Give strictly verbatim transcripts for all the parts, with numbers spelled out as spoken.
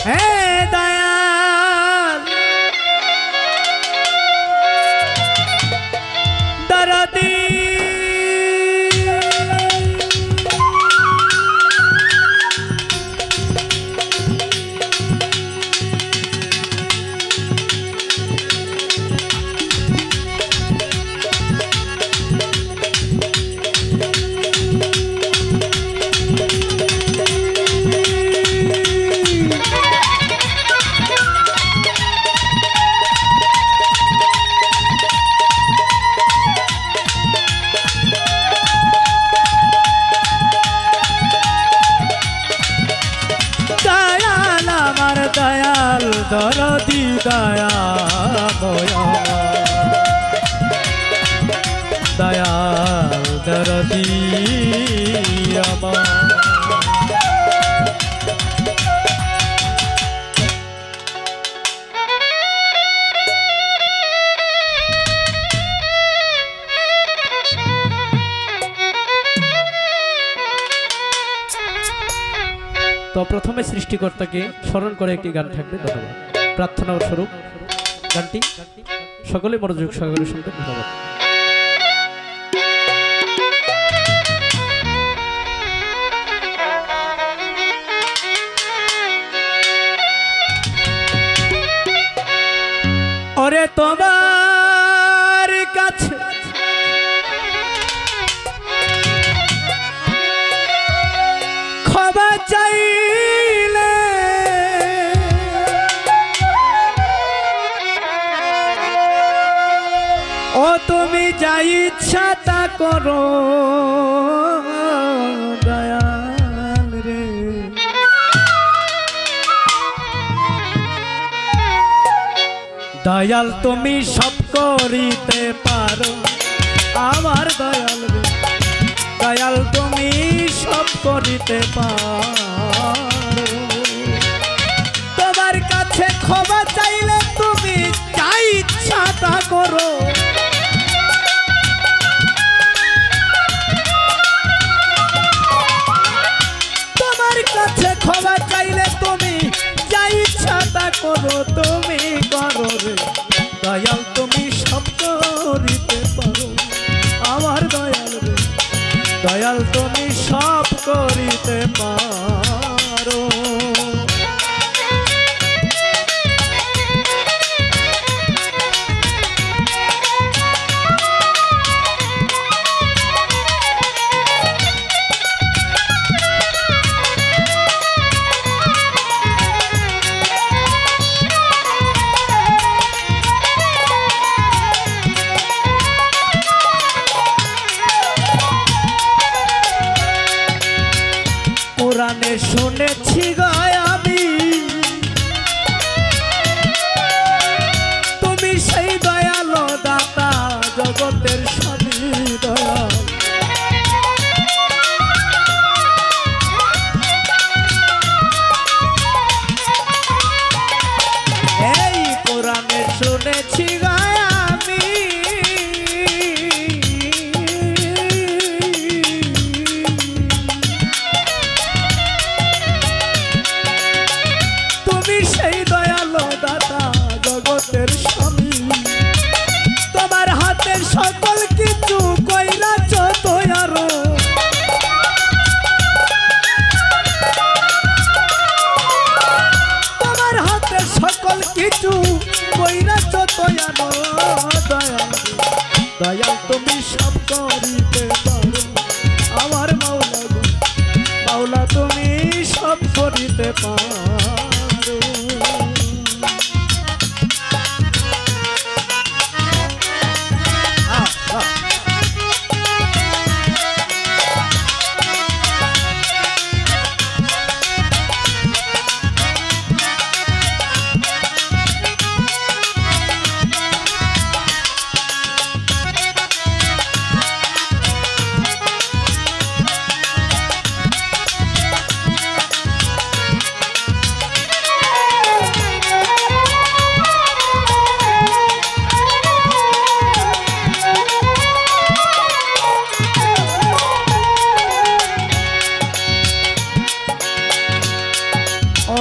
হে দয়াল দরদি দয়াল দরদি দয়া ময়া দয়াল দরদি আমার তো প্রথমে সৃষ্টিকর্তাকে স্মরণ করে একটি গান থাকবে। ধন্যবাদ। প্রার্থনা স্বরূপ গানটি সকলে মনোযোগ সহকারে শুনতে। ধন্যবাদ। ওরে তোমার কাছে ক্ষমা চাইলে ও তুমি যা ইচ্ছা তা করো দয়াল রে। দয়াল তুমি সব করিতে পারো আমার দয়াল রে। দয়াল তুমি সব করিতে পারো। তোমার কাছে ক্ষমা চাইলে তুমি যা ইচ্ছা তা করো। তোমার কাছে ক্ষমা চাইলে তুমি যা ইচ্ছা তা করো। তুমি করো রে দয়াল তুমি সব করিতে পারো আমার দয়াল রে। দয়াল তুমি সব করিতে পারো। পুরাণে শুনেছি গায় আমি তুমি সেই দয়াল দাতা জগতের স্বামী দয়াল। এই পুরাণে শুনেছি গায় আমি সেই দয়াল দাতা জগতের স্বামী। তোমার হাতের সকল কিছু কইরাছ দয়ারো। তোমার হাতের সকল কিছু কইরাছ দয়ারো দয়াল। দয়াল তুমি সব করিতে পারো আমার মাওলা গো। মাওলা তুমি সব করিতে পারো।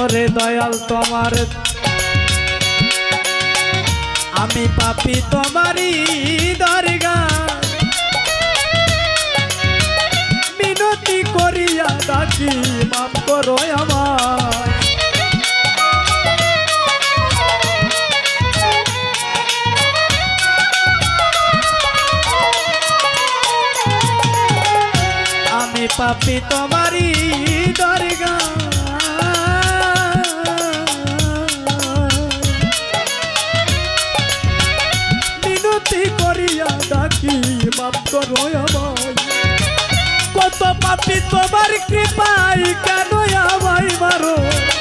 রে দয়াল তোমার আমি পাপী তোমারই দরগাহ মিনতি করিয়া ডাকি মাফ করো আমায় আমি পাপী তোমারই দরগাহ মিনতি করিয়া ডাকি মাফ করো আমায় কত পাপী তোমার কৃপায় কেন আমায় মারো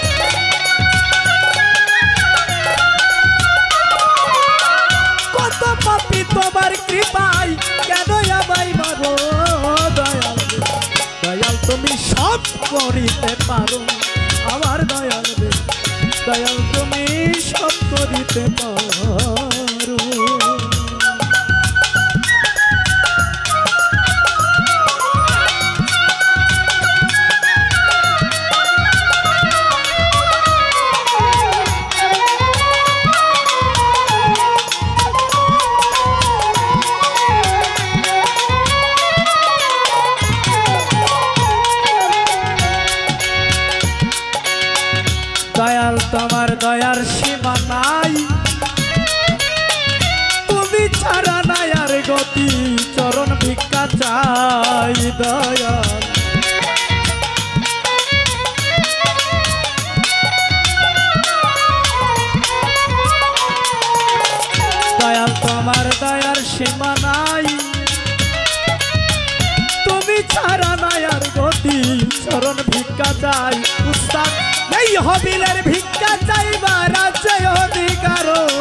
কত পাপী তোমার কৃপায় কেন আমায় মারো দয়াল দয়াল তুমি সব করিতে পারো আমার দয়াল রে দয়াল তুমি সব করিতে পারো দয়াল তোমার দয়ার সীমা নাই তুমি ছাড়া নাই আর গতি চরণ ভিক্ষা চাই দয়াল দয়াল তোমার দয়ার সীমা নাই তুমি ছাড়া নাই আর গতি চরণ ভিক্ষা চাই উস্তাদ এই হবিলের ভিক্ষা চাইবার আছে অধিকার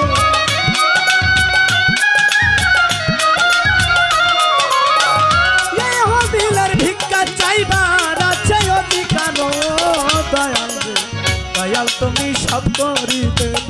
এই হবিলের ভিক্ষা চাইবার আছে অধিকার দয়াল দয়াল তুমি সব করিতে